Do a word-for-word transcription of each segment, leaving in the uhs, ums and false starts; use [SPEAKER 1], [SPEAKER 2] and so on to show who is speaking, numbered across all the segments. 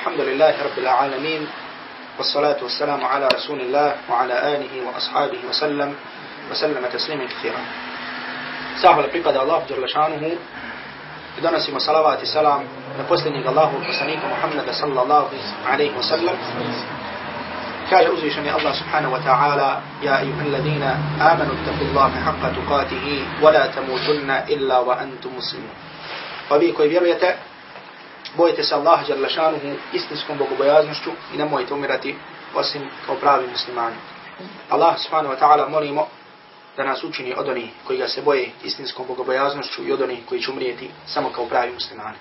[SPEAKER 1] الحمد لله رب العالمين والصلاة والسلام على رسول الله وعلى آله وأصحابه وسلم وسلم تسليما كثيرا. Zahvala pripada Allahu dželle šanuhu i donosimo salavat i salam na posljednjeg Allahovog poslanika Muhammeda sallallahu alejhi ve sellem. Kaže uzvišeni Allah subhanahu wa ta'ala: Ja eyyuhalladhina amanu ittaqullaha haqqa tuqatihi wa la tamutunna illa wa antum muslimun. Pa vi koji vjerujete, bojite se Allaha dželle šanuhu istinskom bogobojaznošću i nemojte umirati osim kao pravi muslimani. Allah subhanahu wa ta'ala molimo da nas učini od onih koji ga se boje istinskom bogobojaznošću i od onih koji će umrijeti samo kao pravi muslimani.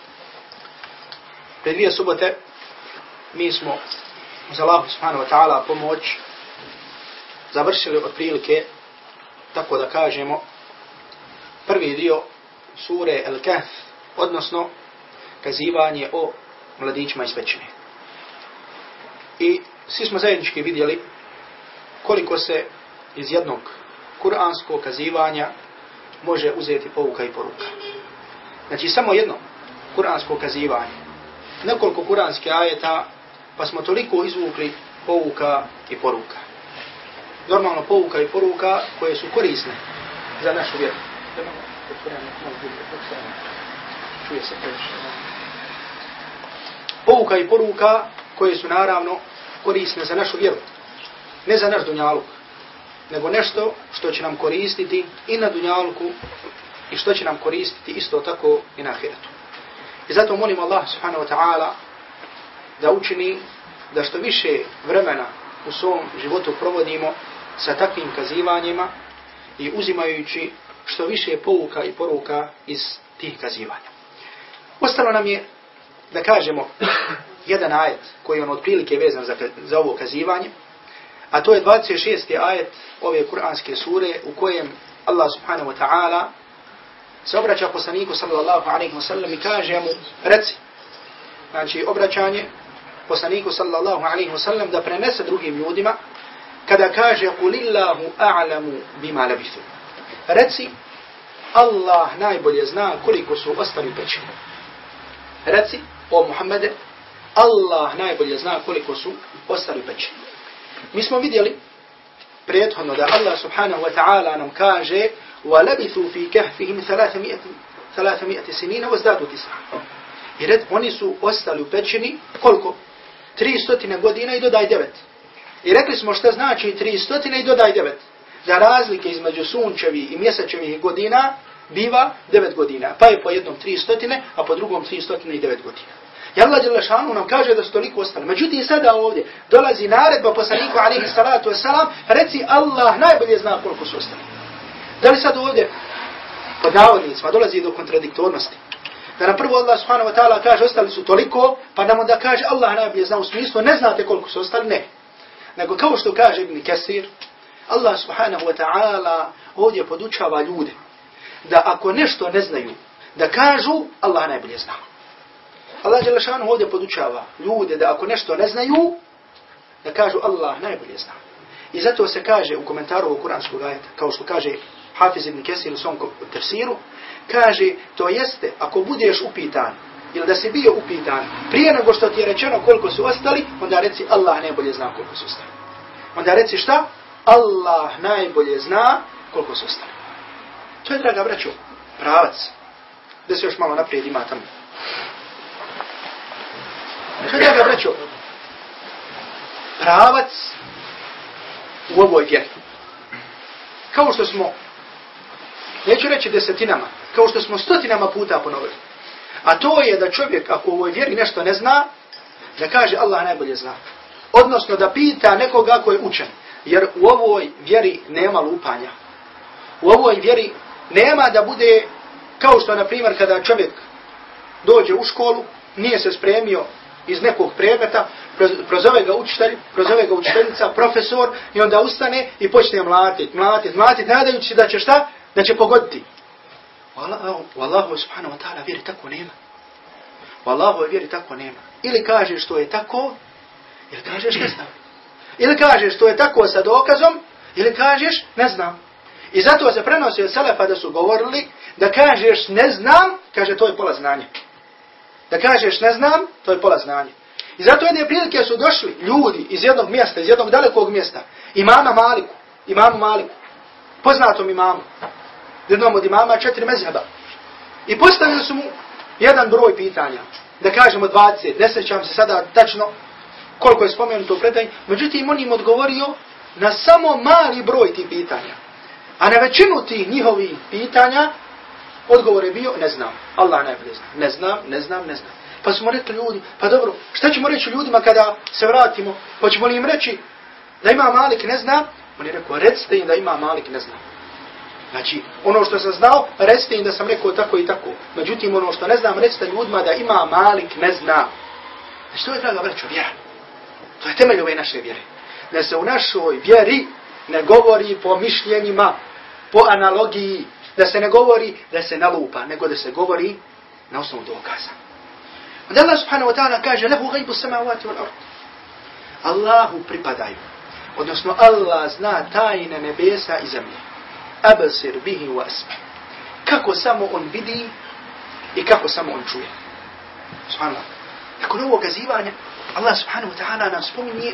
[SPEAKER 1] Pred dvije subote mi smo uz Allahu subhanahu wa ta'ala pomoć završili otprilike, tako da kažemo, prvi dio sure El-Kahf, odnosno kazivanje o mladićima iz pećine. I svi smo zajednički vidjeli koliko se iz jednog kuranskog kazivanja može uzeti pouka i poruka. Znači samo jedno kuransko kazivanje, nekoliko kuranskih ajeta, pa smo toliko izvukli pouka i poruka. Normalno pouka i poruka koje su korisne za našu vjeru. Čuje se previše. Pouka i poruka koje su naravno korisne za našu vjeru. Ne za naš dunjaluk, nego nešto što će nam koristiti i na dunjaluku i što će nam koristiti isto tako i na ahiretu. I zato molim Allah subhanahu wa ta'ala da učini da što više vremena u svom životu provodimo sa takvim kazivanjima i uzimajući što više pouka i poruka iz tih kazivanja. Ostalo nam je da kažemo jedan ajet koji on otprilike vezan za, za ovo kazivanje, a to je dvadeset šesti ajet ove kuranske sure u kojem Allah subhanahu wa ta'ala se obraća poslaniku sallallahu alejhi ve sellem i kaže mu: reci. Znači obraćanje poslaniku sallallahu alejhi ve sellem da prenese drugim ljudima kada kaže: Kulillahu a'lamu bima labithu. Reci, Allah najbolje zna koliko su ostali pećini. Reci, o Muhammede, Allah najbolje zna koliko su ostali pećini. Mi smo vidjeli prethodno da Allah subhanahu wa ta'ala nam kaže: وَلَبِثُوا فِي كَهْفِهِمْ ثَلَاثَمِئَةِ سِنِينَ وَازْدَادُوا تِسْعًا. I red, oni su ostali u pećini koliko? tristo godina i dodaj devet. I rekli smo šta znači tristo i dodaj devet. Da razlike između sunčevih i mjesečevih godina biva devet godina. Pa je po jednom tristo, a po drugom tristo devet godina. I Allah dželle šanuhu nam kaže da su toliko ostali. Međutim, sada ovdje dolazi naredba poslaniku alejhi salatu vesselam: reci, Allah najbolje zna koliko su ostali. Da li sad ovdje pod navodnicima dolazi do kontradiktornosti? Da nam prvo Allah subhanahu wa ta'ala kaže ostali su toliko, pa nam onda kaže Allah najbolje zna, u smislu ne znate koliko su ostali? Ne. Nego kao što kaže Ibn Kesir, Allah subhanahu wa ta'ala ovdje podučava ljude da ako nešto ne znaju, da kažu Allah najbolje zna. Allah dželle šanuhu ovdje podučava ljude da ako nešto ne znaju, da kažu Allah najbolje zna. I zato se kaže u komentaru ovog kuranskog ajeta, kao što kaže Hafiz ibn Kesir u svom tefsiru, kaže, to jeste, ako budeš upitan, ili da si bio upitan, prije nego što ti je rečeno koliko su ostali, onda reci Allah najbolje zna koliko su ostali. Onda reci šta? Allah najbolje zna koliko su ostali. To je, draga braćo, pravac. Da se još malo naprijed ima tamo. To je, draga braćo, pravac u ovoj vjeri. Kao što smo, neću reći desetinama, kao što smo stotinama puta ponovili. A to je da čovjek, ako u ovoj vjeri nešto ne zna, da kaže Allah najbolje zna. Odnosno da pita nekoga ko je učen. Jer u ovoj vjeri nema lupanja. U ovoj vjeri nema da bude kao što, na primjer, kada čovjek dođe u školu, nije se spremio iz nekog predmeta, prozove ga učitelj, prozove ga učiteljica, profesor, i onda ustane i počne mlatiti, mlatiti, mlatiti, nadajući da će šta? Da će pogoditi. U Allahu subhanahu wa ta'ala vjeri tako nema. U Allahu vjeri tako nema. Ili kažeš što je tako, ili kažeš ne znam. Ili kažeš što je tako sa dokazom, ili kažeš ne znam. I zato se prenosi od selefa da su govorili da kažeš ne znam, kaže to je pola znanja. Da kažeš ne znam, to je pola znanja. I zato jedne prilike su došli ljudi iz jednog mjesta, iz jednog dalekog mjesta, imama Maliku, imamu Maliku, poznatom imamu, jednom od imama četiri mezheba. I postavili su mu jedan broj pitanja, da kažemo dvadeset, ne sjećam se sada tačno koliko je spomenuto u predanju, međutim on im odgovorio na samo mali broj tih pitanja. A na većinu tih njihovih pitanja odgovor je bio ne znam, Allah najbolje zna, ne znam, ne znam, ne znam. Pa smo rekli ljudi, pa dobro, šta ćemo reći ljudima kada se vratimo? Hoćemo li im reći da ima Malik ne zna? On je rekao, recite im da ima Malik ne zna. Znači, ono što sam znao, recite im da sam rekao tako i tako. Međutim, ono što ne znam, recite ljudima da ima Malik ne zna. Znači, to je, draga braćo, vjera. To je temelj ove naše vjere. Da se u našoj vjeri ne govori po mišljenjima, po analogiji, da se ne govori da se nalupa, nego da se govori na osnovu dokaza. Onda Allah subhanahu wa ta'ala kaže, lehu gajbu samavati wal ard. Allahu pripadaju. Odnosno, Allah zna tajne nebesa i zemlje. Abasir bihi wa asmi. Kako samo on vidi i kako samo on čuje. Subhanallah. Nakon ovog kazivanja, Allah subhanahu wa ta'ala nam spominje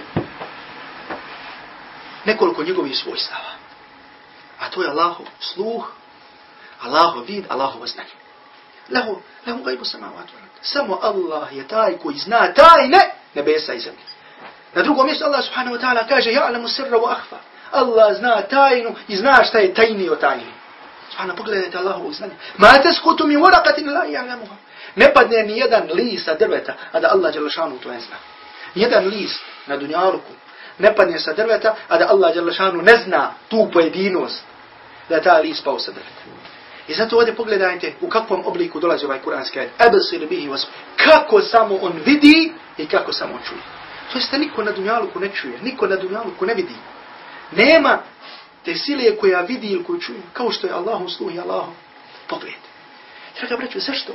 [SPEAKER 1] nekoliko njegovih svojstava. A to je Allahov sluh, Allahov vid, Allahovo znanje. Lahu, lahu gajbu samavati wal ard. Samo Allah je taj koji zna tajne nebesa i zemlje. Na drugom mjestu Allah subhanahu wa ta'ala kaže ja'lamu sirra wa akhfa. Allah zna tajnu i zna šta je tajni od tajni. Subhana, pogledajte Allahovog znanja. Ma tasqutu min waraqatin la ya'lamuha. Ne padne ni jedan list sa drveta, a da Allah dželle šanu to ne zna. Jedan list na dunjaluku ne padne sa drveta, a da Allah dželle šanu ne zna tu pojedinost da ta list pao sa drveta. I zato ovdje pogledajte u kakvom obliku dolazi ovaj kuranski ajet. Abasir bihi was. Kako samo on vidi i kako samo on čuje. To jeste niko na dunjaluku ne čuje, niko na dunjaluku ne vidi. Nema te sile koja vidi ili koju čuje, kao što je Allahom sluh i Allahom pogled. Draga braćo, zašto?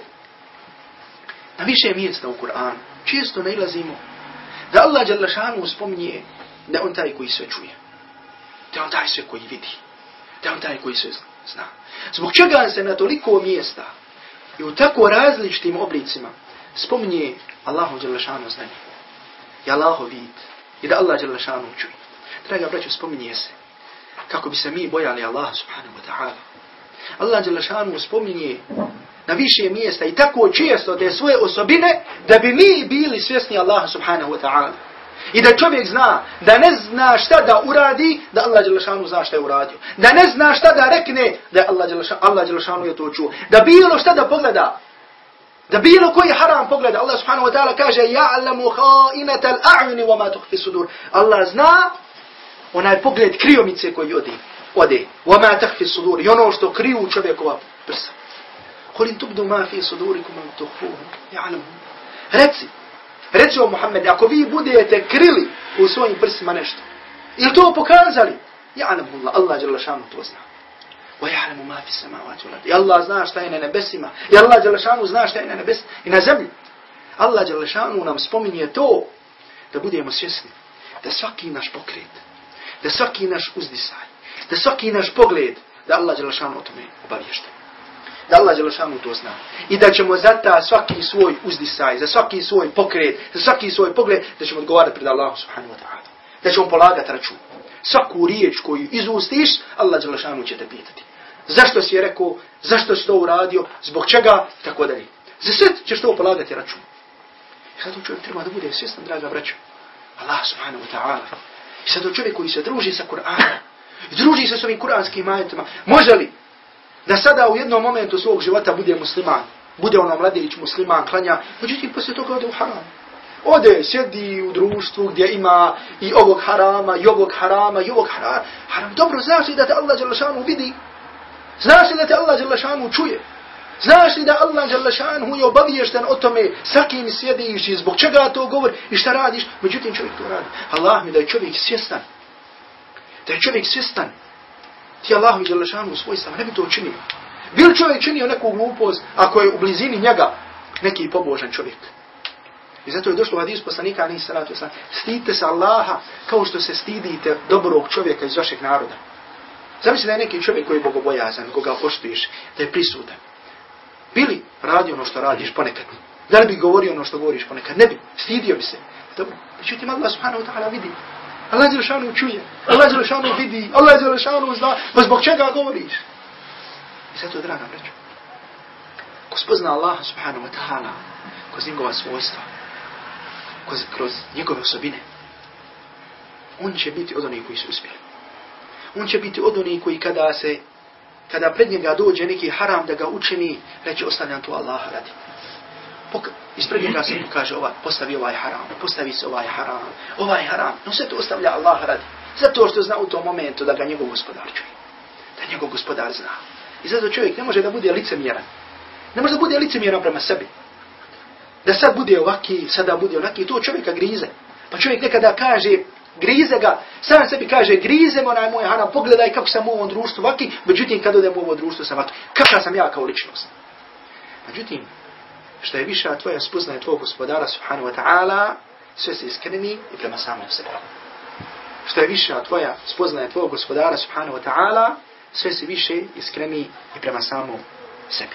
[SPEAKER 1] Na više mjesta u Kur'anu često nailazimo da Allah dželle šanu spominje da on taj koji sve čuje, da on taj sve koji vidi, da on taj koji sve zna. Zbog čega se na toliko mjesta i u tako različitim oblicima spominje Allahu dželle šanu znanje i Allahov vid i da Allah dželle šanu čuje. Draga braćo, spominje se kako bi se mi bojali Allaha subhanahu wa ta'ala. Allah dželle šanu spominje na više mjesta i tako često te svoje osobine da bi mi bili svjesni Allaha subhanahu wa ta'ala. I da čovjek zna da ne zna šta da uradi, da Allah dželle šanu zna šta je uradio. Da ne zna šta da rekne, da Allah dželle šanu, Allah dželle šanu je to čuo. Da bilo šta da pogleda, da bilo koji haram pogleda. Allah subhanahu wa ta'ala kaže ja'lamu kha'inatal a'yuni wa ma tukhfi sudur. Allah zna onaj pogled kriomice koji ode, ode. Wa ma tukhfi sudur. I ono što kriju čovjekova prsa. Qul in tubdu ma fi sudurikum wa tukhfuhu ya'lamu. Reci, reci o Muhammed, ako vi budete krili u svojim prsima nešto, ili to pokazali, ya'lamu Allah, Allah dželle šanu to zna. Wa ya'lamu ma fi samawati wal ardi. I Allah zna šta je na nebesima. I Allah dželle šanu zna šta je na nebesima i na zemlji. Allah dželle šanu nam spominje to da budemo svjesni da svaki naš pokret, da svaki naš uzdisaj, da svaki naš pogled, da Allah dželle šanu o tome obaviješten. Da Allah dželle šanu to zna. I da ćemo za ta svaki svoj uzdisaj, za svaki svoj pokret, za svaki svoj pogled, da ćemo odgovarati pred Allahom subhanahu wa ta'ala. Da ćemo polagati račun. Svaku riječ koju izustiš, Allah dželle šanu će te pitati. Zašto si je rekao, zašto si to uradio, zbog čega, tako dalje. Za sve ćeš to polagati račun. I zato čovjek treba da bude svjestan, draga braćo. Allah subhanahu wa ta'ala. I zato čovjek koji se druži sa Kur'anom, i druži se s ovim kuranskim ajetima, može li da sada u jednom momentu svog života bude musliman, bude ono mladić musliman, klanja, međutim poslije toga ode u haram. Ode, sjedi u društvu gdje ima i ovog harama, i ovog harama, i ovog harama. Haram, dobro, znaš li da te Allah dželle šanu vidi? Znaš li da te Allah dželle šanu čuje? Znaš li da Allah dželle šanu je obaviješten o tome sa kim sjediš i zbog čega to govori i šta radiš? Međutim, čovjek to radi. Allah mi da je čovjek svjestan. Da je čovjek svjestan. Ti Allahu dželle šanu svojstva ne bi to učinio. Bil čovjek činio neku glupost ako je u blizini njega neki pobožan čovjek. I zato je došlo u hadisu poslanika alejhi salatu vesselam: stidite se Allaha kao što se stidite dobrog čovjeka iz vašeg naroda. Zamisli da je neki čovjek koji je bogobojazan, koga poštuješ, da je prisutan. Bili radi ono što radiš ponekad? Da li bi govorio ono što govoriš ponekad? Ne bi. Stidio bi se. Dobro. Međutim, Allah subhanahu wa ta'ala vidi. Allah Đelešanu čuje. Allah Đelešanu vidi. Allah Đelešanu zna. Pa zbog čega govoriš? I zato, draga braćo, ko spozna Allaha subhanahu wa ta'ala kroz njegova svojstva, kroz, kroz njegove osobine, on će biti od onih koji su uspjeli. On će biti od onih koji kada se, kada pred njega dođe neki haram da ga učini, reći ostavljam to Allaha radi. Pok- ispred njega se kaže ovaj, postavi ovaj haram, postavi se ovaj haram, ovaj haram, no sve to ostavlja Allaha radi. Zato što zna u tom momentu da ga njegov gospodar čuje. Da njegov gospodar zna. I zato čovjek ne može da bude licemjeran. Ne može da bude licemjeran prema sebi. Da sad bude ovaki, sada bude onaki, to čovjeka grize. Pa čovjek nekada kaže, grize ga, sam sebi kaže, grize onaj moj haram, pogledaj kako sam u ovom društvu ovaki, međutim kad odem u ovo društvo sam ovaki. Kakva sam ja kao ličnost? Međutim, što je viša tvoja spoznaje tvojeg gospodara subhanahu wa ta'ala, sve se iskreni i prema samom sebi. Što je viša tvoja spoznaje tvojeg gospodara subhanahu wa ta'ala, sve se više iskreni i prema samom sebi.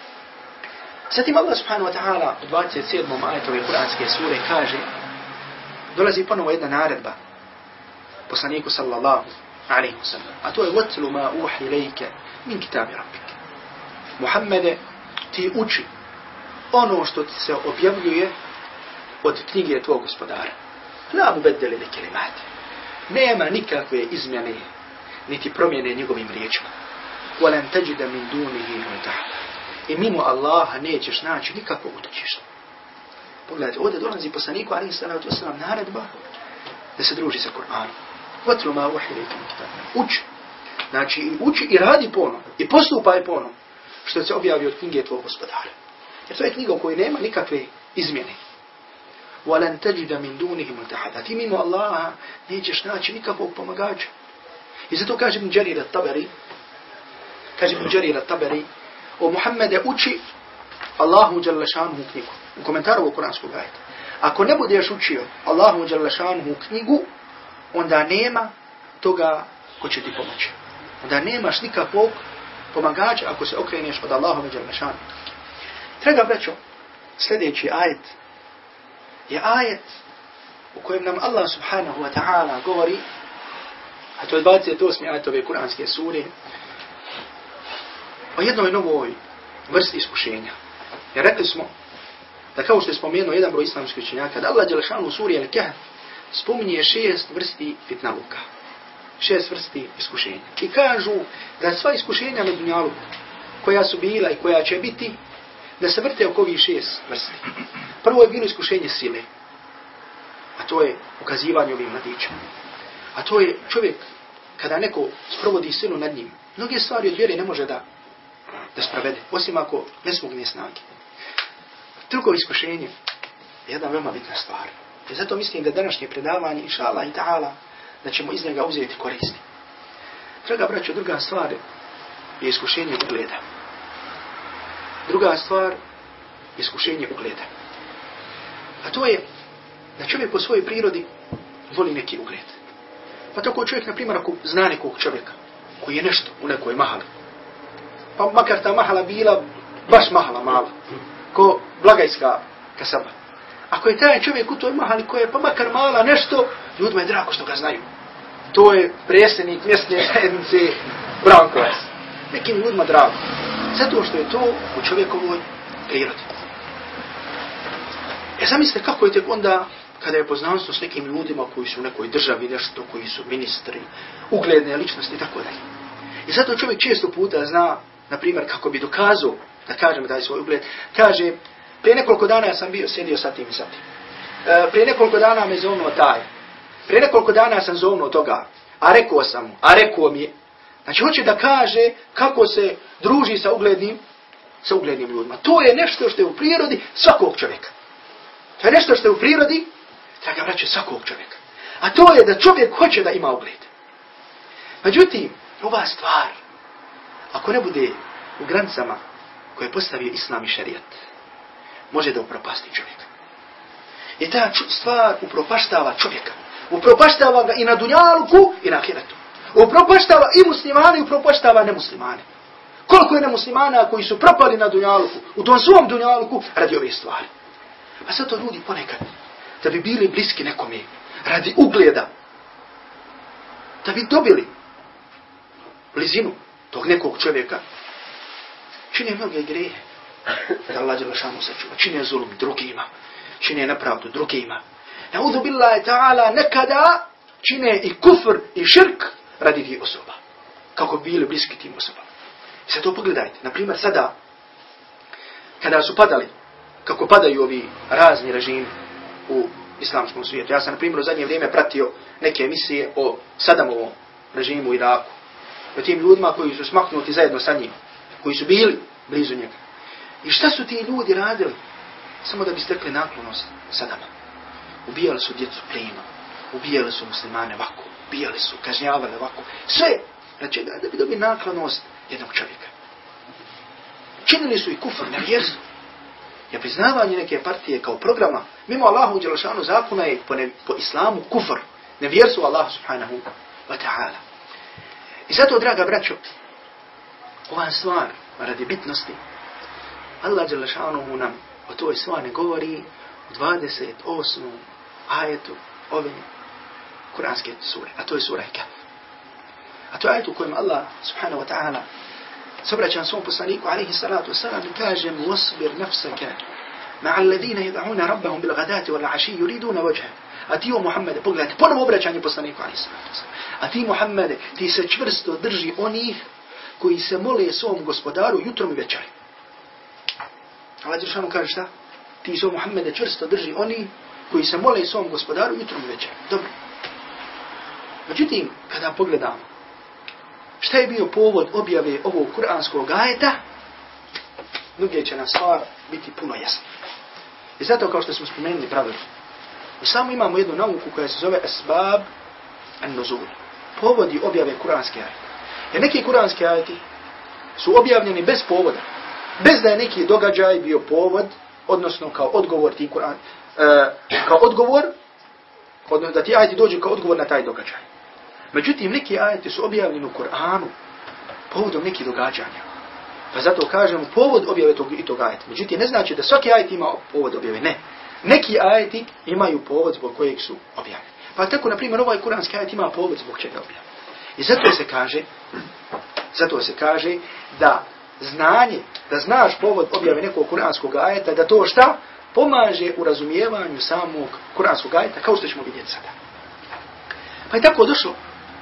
[SPEAKER 1] Zatim Allah subhanahu wa ta'ala u dvadeset sedmom ajetu ove kuranske sure kaže, dolazi ponovo jedna naredba poslaniku sallallahu alaihi wa sallam, a to je وَتْلُ مَا أُوحِ إِلَيْكَ مِنْ كِتَابِ رَبِّكَ. Muhammede, ti uči ono što ti se objavljuje od knjige tvog gospodara. La mubeddele li kelimati. Nema nikakve izmjene, niti promjene njegovim riječima. وَلَنْ تَجِدَ مِنْ دُونِهِ مُلْتَحَدًا. I mimo Allaha nećeš naći nikakvo utočište. Pogledajte, ovdje dolazi poslaniku alejhi salatu vesselam naredba da se druži sa Kur'anom. وَتْلُ مَا أُوحِيَ إِلَيْكَ مِنْ كِتَابِ رَبِّكَ. Uči. Znači, uči i radi po onom. I postupaj po onom što se objavi od knjige tvog gospodara. Jer to je knjiga u kojoj nema nikakve izmjene. وَلَنْ تَجِدَ مِنْ دُونِهِ مُلْتَحَدًا. Ti mimo Allaha nećeš naći nikakvog pomagača. I zato kaže Ibn Đarir at-Tabari, kaže Ibn Đarir at-Tabari, o Muhammede uči Allahu dželle šanuhu knjigu. U komentaru ovog kuranskog ajeta. Ako ne budeš učio Allahu dželle šanuhu knjigu, onda nema toga ko će ti pomoći. Onda nemaš nikakvog pomagača ako se okreneš od Allahu dželle šanuhu. Draga braćo, sljedeći ajet je ajet u kojem nam Allah subhanahu wa ta'ala govori, a to je dvadeset osmi ajet ove kuranske sure, o jednoj novoj vrsti iskušenja. Jer rekli smo da kao što je spomenuo jedan broj islamskih učenjaka, da Allah Đelešanu u suri Al-Kahf spominje šest vrsti fitnaluka. Šest vrsti iskušenja. I kažu da sva iskušenja na dunjaluku koja su bila i koja će biti, da se vrte oko ovih šest vrsti. Prvo je bilo iskušenje sile. A to je ukazivanje ovim mladićima. A to je čovjek, kada neko sprovodi silu nad njim, mnoge stvari od vjere ne može da da sprovede, osim ako ne smogne snage. Drugo iskušenje je jedna veoma bitna stvar. I zato mislim da današnje predavanje, inša Allah i ta'ala, da ćemo iz njega uzeti koristi. Draga braćo, druga stvar je iskušenje ugleda. Druga stvar je iskušenje ugleda. A to je da čovjek po svojoj prirodi voli neki ugled. Pa tako čovjek, na primjer, ako zna nekog čovjeka koji je nešto u nekoj mahali, pa makar ta mahala bila baš mahala mala, ko blagajska kasaba. Ako je taj čovjek u toj mahali koja je pa makar mala nešto, ljudima je drago što ga znaju. To je predsjednik mjesne zajednice Brankovac. Nekim ljudima drago. Zato što je to u čovjekovoj prirodi. E zamislite kako je tek onda kada je poznanstvo s nekim ljudima koji su u nekoj državi nešto, koji su ministri, ugledne ličnosti i tako dalje. I zato čovjek često puta zna, na primjer, kako bi dokazao, da kažem taj svoj ugled, kaže, prije nekoliko dana ja sam bio, sjedio sa tim i sa tim. E, prije nekoliko dana me zovnuo taj. Prije nekoliko dana sam zovnuo toga. A rekao sam mu, a rekao mi je. Znači, hoće da kaže kako se druži sa uglednim, sa uglednim ljudima. To je nešto što je u prirodi svakog čovjeka. To je nešto što je u prirodi, draga braćo, svakog čovjeka. A to je da čovjek hoće da ima ugled. Međutim, ova stvar, ako ne bude u granicama koje postavio islam i šerijat, može da upropasti čovjeka. I ta stvar upropaštava čovjeka. Upropaštava ga i na dunjaluku i na ahiretu. Upropaštava i muslimane i upropaštava nemuslimane. Koliko je nemuslimana koji su propali na dunjaluku, u tom svom dunjaluku, radi ove stvari. A sad to ljudi ponekad da bi bili bliski nekome, radi ugleda, da bi dobili blizinu tog nekog čovjeka, čine mnoge greje. Da Allah Đelešanu sačuva, čine zulum drugima, čine nepravdu drugima. Naudhu billahi ta'ala, nekada čine i kufr i širk radi tih osoba. Kako bi bili bliski tim osobama. I sad to pogledajte. Naprimjer, sada, kada su padali, kako padaju ovi razni režimi u islamskom svijetu. Ja sam, na primjer, u zadnje vrijeme pratio neke emisije o Sadamovom režimu u Iraku. O tim ljudima koji su smaknuti zajedno sa njim, koji su bili blizu njega. I šta su ti ljudi radili? Samo da bi stekli naklonost Sadama. Ubijali su djecu plinom, ubijali su muslimane ovako, ubijali su, kažnjavali ovako. Sve, znači da bi dobili naklonost jednog čovjeka. Činili su i kufr, nevjerstvo. Je priznavanje neke partije kao programa, mimo Allahu Đelešanu zakona je po, ne, po islamu kufr, nevjerstvo Allah subhanahu wa ta'ala. I zato, draga braćo, ova stvar, radi bitnosti, Allah Đelešanu nam o toj stvari govori u dvadeset osmom ajetu ove kuranske sure, a to je sura Kahf. A to je ajet u kojem Allah subhanahu wa ta'ala se obraća svom poslaniku alaihi salatu wasalam i kaže mu wasbir nafsaka ma'a alladhina yad'una rabbahum bil ghadati wal 'ashi yuriduna wajha. A ti o Muhammede, pogledajte, ponovo obraćanje poslaniku alaihi salatu wasalam. A ti Muhammede, ti se čvrsto drži onih koji se mole svom gospodaru jutrom i večeri. Allah Đelešanu kaže šta? Ti se o Muhammede čvrsto drži oni koji se mole svom gospodaru jutrom i večeri. Dobro. Međutim, kada pogledamo šta je bio povod objave ovog kuranskog ajeta, mnoge će nam stvar biti puno jasna. I zato, kao što smo spomenuli pravilo, samo imamo jednu nauku koja se zove Esbab an-Nuzul. Povodi objave kuranske ajete. Jer neki kuranski ajeti su objavljeni bez povoda. Bez da je neki događaj bio povod, odnosno kao odgovor ti Kur'an, e, kao odgovor, odnosno da ti ajeti dođu kao odgovor na taj događaj. Međutim, neki ajeti su objavljeni u Kur'anu povodom nekih događanja. Pa zato kažemo povod objave tog i tog ajeta. Međutim, ne znači da svaki ajet ima povod objave. Ne. Neki ajeti imaju povod zbog kojeg su objavljeni. Pa tako, na primjer, ovaj kuranski ajet ima povod zbog čega objavljeni. I zato se kaže, zato se kaže da znanje, da znaš povod objave nekog kuranskog ajeta, da to šta pomaže u razumijevanju samog kuranskog ajeta, kao što ćemo vidjeti sada. Pa je tako došlo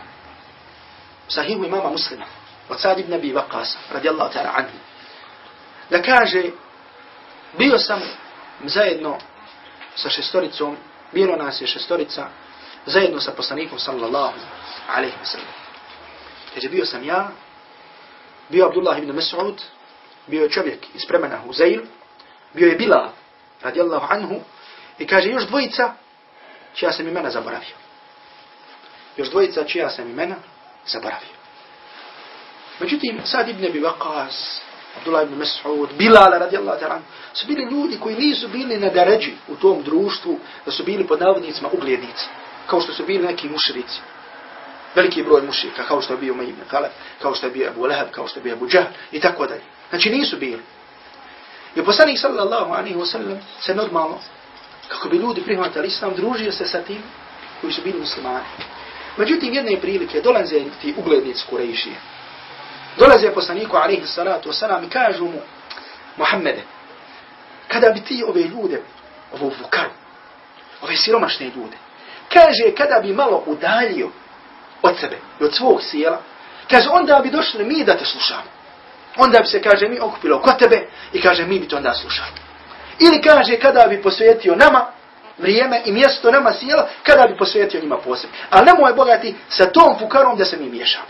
[SPEAKER 1] sahihu imama Muslima, od Sa'd ibn Abi Waqqasa, radijallahu ta'ala anhu, da kaže, bio sam zajedno sa šestoricom, bilo nas je šestorica, zajedno sa poslanikom sallallahu alaihi wa sallam. Kaže, bio sam ja, bio Abdullah ibn Mas'ud, bio je čovjek iz plemena Huzayl, bio je Bilal, radijallahu anhu, i kaže, još dvojica, čija sam imena zaboravio. Još dvojica, čija sam imena zaboravio. Međutim, Sa'd ibn Abi Waqqas, Abdullah ibn Mas'ud, Bilal, radijallahu ta'ala, su bili ljudi koji nisu bili na deređi u tom društvu, da su bili pod navodnicima uglednici, kao što su bili neki mušrici. Veliki broj mušrika, kao što je bio Umayy ibn Khalaf, kao što je bio Abu Lahab, kao što je bio Abu Jahl i tako dalje. Znači nisu bili. I poslanik sallallahu alejhi ve sellem se normalno, kako bi ljudi prihvatili islam, družio se sa tim koji su bili muslimani. Međutim, jedne prilike dolaze ti uglednici Kurejšije. Dolaze poslaniku alejhi salatu vesselam i kažu mu: Muhammede, kada bi ti ove ljude, ovu fukaru, ove siromašne ljude, kaže, kada bi malo udaljio od sebe i od svog sjela, kaže, onda bi došli mi da te slušamo. Onda bi se, kaže, mi okupilo kod tebe i kaže, mi bi to onda slušali. Ili kaže, kada bi posvetio nama vrijeme i mjesto nama sjela, kada bi posvetio njima posebno. Ali nemoj bogati sa tom fukarom da se mi miješamo.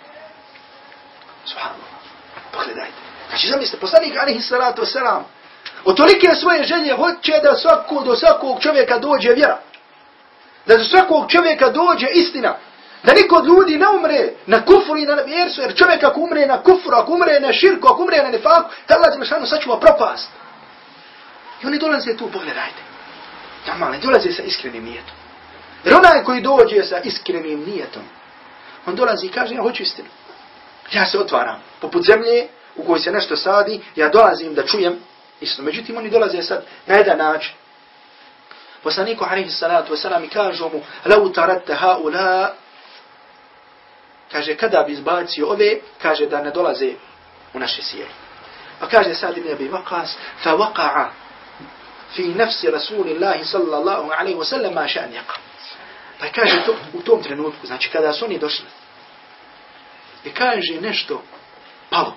[SPEAKER 1] Subhanallah. Pogledajte. Znači, zamislite, poslanik alejhi salatu vesselam od tolike svoje želje hoće da svako, do svakog čovjeka dođe vjera. Da do svakog čovjeka dođe istina. Da niko od ljudi ne umre na kufru i na nevjerstvu, jer čovjek ako umre na kufru, ako umre na širku, ako umre na nefaku, ta Allah Đelešanu sačuva propast. I oni dolaze tu, pogledajte. Normalno, dolaze sa iskrenim nijetom. Jer onaj koji dođe sa iskrenim nijetom, on dolazi i kaže, ja hoću istinu. Ja se otvaram. Poput zemlje u kojoj se nešto sadi, ja dolazim da čujem istinu. Međutim, oni dolaze sad na jedan način. Poslaniku alejhi salatu vesselam kažu mu: "Lau taradta haula", kaže kada bi izbacio ove, kaže da ne dolaze u naše sjelo. Pa kaže Sa'd ibn Abi Waqqas: "Fa waqa'a fi nafsi Rasulillahi sallallahu alejhi ve sellem ma sha'n yaqa." Pa kaže to u tom trenutku, znači kada su oni došli, i kaže nešto palo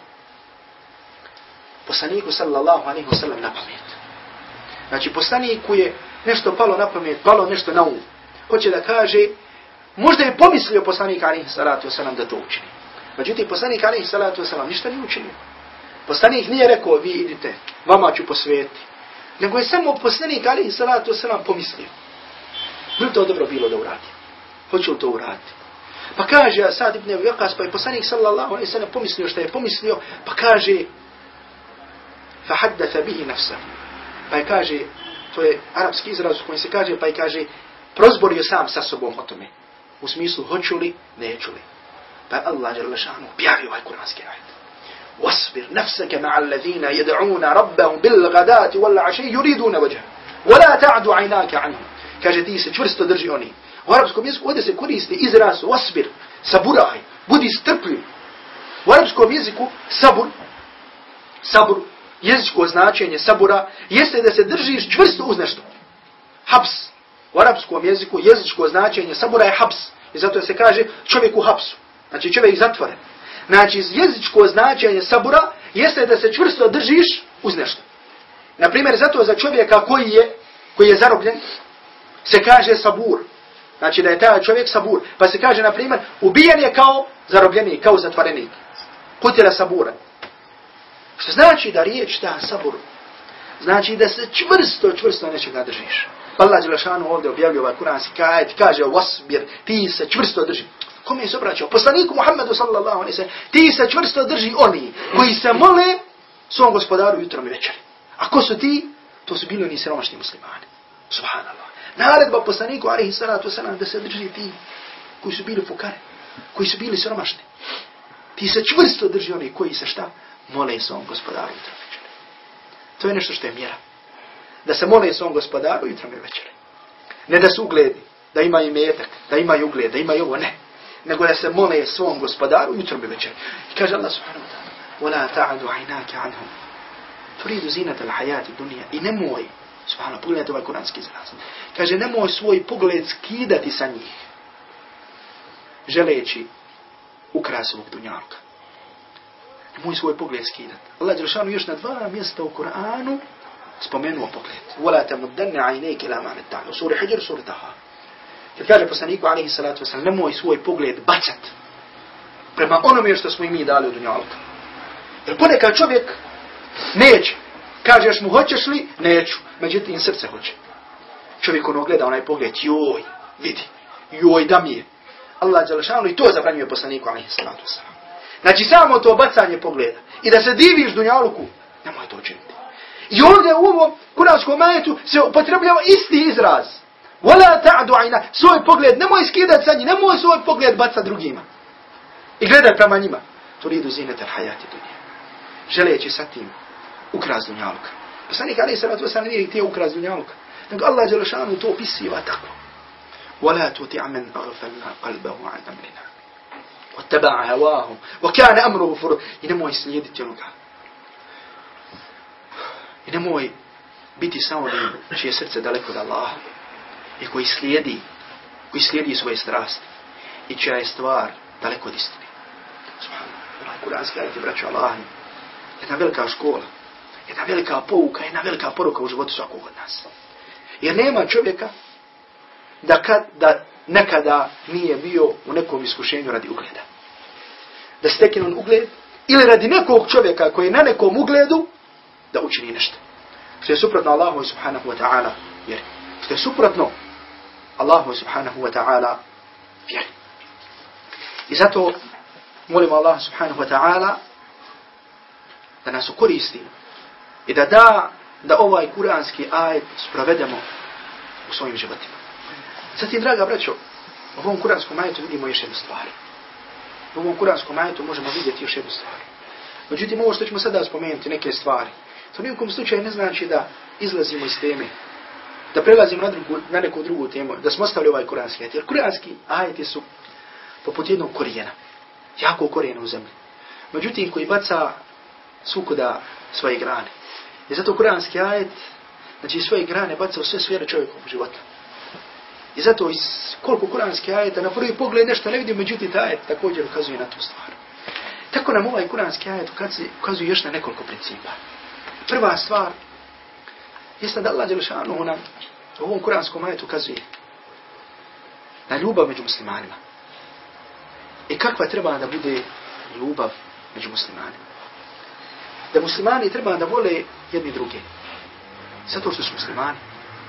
[SPEAKER 1] poslaniku sallallahu alejhi ve sellem na pamet. Znači poslaniku je nešto palo na pamet, palo nešto na um. Hoće da kaže, možda je pomislio poslanik alejhi salatu vesselam da to učini. Međutim, poslanik alejhi salatu vesselam ništa nije učinio. Poslanik nije rekao, vi idite, vama ću posvetiti. Nego je samo poslanik alejhi salatu vesselam pomislio. Bi li to dobro bilo da uradi? Hoće li to uraditi? Pa kaže Sa'd ibn Abi Waqqas, pa je poslanik sallallahu alejhi ve sellem pomislio što je pomislio, pa kaže fa haddatha bihi nafsahu. Pa je kaže, to je arapski izraz u kojem se kaže, pa je kaže, prozborio sam sa sobom o tome. U smislu, hoću li, neću li. Pa je Allah dželle šanuhu objavio ovaj kuranski ajet. Wasbir nafsaka ma'a alladhina yad'una rabbahum bil ghadati wal 'ashi yuriduna wajha wa la ta'du 'aynaka 'anhum. Kaže ti se čvrsto drži oni. U arapskom jeziku ovdje se koristi izraz wasbir, saburaj, budi strpljiv. U arapskom jeziku sabur, sabur, jezičko značenje sabura jeste da se držiš čvrsto uz nešto. Habs. U arapskom jeziku jezičko značenje sabura je habs. I zato se kaže čovjek u hapsu. Znači čovjek zatvoren. Znači jezičko značenje sabura jeste da se čvrsto držiš uz nešto. Na primjer, zato za čovjeka koji je, koji je zarobljen se kaže sabur. Znači da je taj čovjek sabur. Pa se kaže, na primjer, ubijen je kao zarobljenik, kao zatvorenik. Kutila sabura. Što znači da riječ ta sabur, znači da se čvrsto, čvrsto nečega držiš. Allah dželle šanuhu ovdje objavljuje ovaj kuranski ajet, kaže wasbir, ti se čvrsto drži. Kome je se obraćao? Poslaniku Muhammedu sallallahu alejhi ve sellem, ti se čvrsto drži oni koji se mole svom gospodaru jutrom i večeri. A ko su ti? To su bili oni siromašni muslimani. Subhanallah. Naredba poslaniku alejhi salatu vesselam da se drži ti koji su bili fukare, koji su bili siromašni. Ti se čvrsto drži oni koji se šta? Mole svom gospodaru jutrom i večeri. To je nešto što je mjera. Da se mole svom gospodaru jutrom i večeri. Ne da su ugledi, da imaju imetak, da imaju ugled, da imaju ovo, ne. Nego da se mole svom gospodaru jutrom i večeri. I kaže Allah subhanahu wa ta'ala: وَلَا تَعَدُ عَيْنَاكَ عَنْهُمْ تُرِيدُ زِينَةَ الْحَيَاةِ الدُّنْيَا. I nemoj, subhanahu, pogledajte ovaj kuranski izraz. Kaže, nemoj svoj pogled skidati sa njih, želeći ukras ovog dunjalka. Nemoj svoj pogled skidati. Allah dželle šanuhu još na dva mjesta u Kur'anu spomenuo pogled. وَلَا تَمُدَّنَّ عَيْنَيْكَ إِلَى مَا مَتَّعْنَا. U suri Hidr, suri Taha. Kad kaže poslaniku alejhi salatu vesselam, nemoj svoj pogled bacat prema onome što smo i mi dali u dunjalku. Jer ponekad čovjek neće. Kažeš mu, hoćeš li? Neću. Međutim, srce hoće. Čovjek ono gleda onaj pogled, joj, vidi, joj, da mi je. Allah dželle šanuhu i to zabranjuje poslaniku alejhi salatu vesselam. Znači samo to bacanje pogleda i da se diviš dunjaluku, nemoj to učiniti. I ovdje u ovom kuranskom ajetu se upotrebljava isti izraz. Wala ta'du ayna, svoj pogled nemoj skidati sa njih, nemoj svoj pogled bacati drugima. I gledaj prema njima. Turidu zinata al-hayati dunya. Želeći sa tim ukras dunjaluka. Poslanik alejhi salatu vesselam nije htio ukras dunjaluka. Nego Allah dželle šanuhu to opisiva tako. Wala tuti' man aghfalna qalbahu an amrina. واتبع هواه وكان امره فرط. I nemoj slijediti onoga. I nemoj biti sa onim čije srce daleko od Allaha i koji slijedi, koji slijedi svoje strasti i čija je stvar daleko od istine. Subhanallah, kuranski ajet je, braćo Allahi, jedna velika škola, jedna velika pouka, jedna velika poruka u životu svakog od nas. Jer nema čovjeka da, kad, da nekada nije bio u nekom iskušenju radi ugleda. Da stekne on ugled ili radi nekog čovjeka koji je na nekom ugledu da učini nešto. Što je suprotno Allahu subhanahu wa ta'ala vjeri. Što je suprotno Allahu subhanahu wa ta'ala vjeri. I zato molimo Allah subhanahu wa ta'ala da nas koristi i da da da ovaj kuranski ajet sprovedemo u svojim životima. Zatim, draga braćo, u ovom kuranskom ajetu vidimo još jednu stvar. U ovom kuranskom ajetu možemo vidjeti još jednu stvar. Međutim, ovo što ćemo sada spomenuti, neke stvari, to nijekom slučaju ne znači da izlazimo iz teme. da prelazimo na, drugu, na neku drugu temu, da smo ostavili ovaj kuranski ajet. Jer kuranski ajeti su poput jednog korijena, jako korijena u zemlji. Međutim, koji baca svukuda svoje grane. I zato kuranski ajet, znači svoje grane baca u sve sfere čovjekovog života. I zato iz koliko kuranski ajeta na prvi pogled nešto ne vidim, međutim taj ajet također ukazuje na tu stvar. Tako nam ovaj kuranski ajet ukazuje još na nekoliko principa. Prva stvar jeste da Allah dželešanu nam u ovom kuranskom ajetu ukazuje na ljubav među muslimanima. I kakva treba da bude ljubav među muslimanima. Da muslimani treba da vole jedni druge. Zato što su muslimani.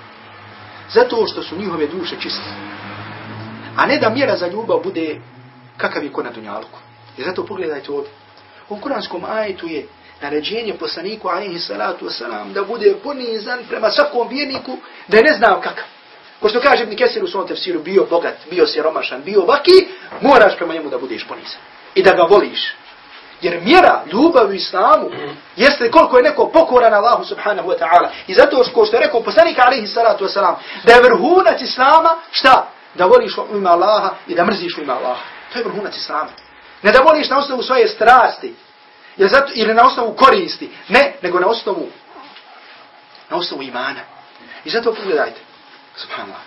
[SPEAKER 1] Zato što su njihove duše čiste. A ne da mjera za ljubav bude kakav je ko na dunjalku. I zato pogledajte ovdje. U kuranskom ajetu je naređenje poslaniku alejhi salatu vesselam da bude ponizan prema svakom vjerniku, da je ne znao kakav. Ko što kaže Ibn Kesir u svom tefsiru, bio bogat, bio siromašan, bio vaki, moraš prema njemu da budeš ponizan. I da ga voliš. Jer mjera ljubavi u islamu jeste koliko je neko pokoran Allahu subhanahu wa ta'ala. I zato što, što je rekao poslanik alejhi salatu vesselam, da je vrhunac islama, šta? Da voliš u ime Allaha i da mrziš u ime Allaha. To je vrhunac islama. Ne da voliš na osnovu svoje strasti, ili, zato, ili na osnovu koristi. Ne, nego na osnovu, na osnovu imana. I zato pogledajte, subhanallah,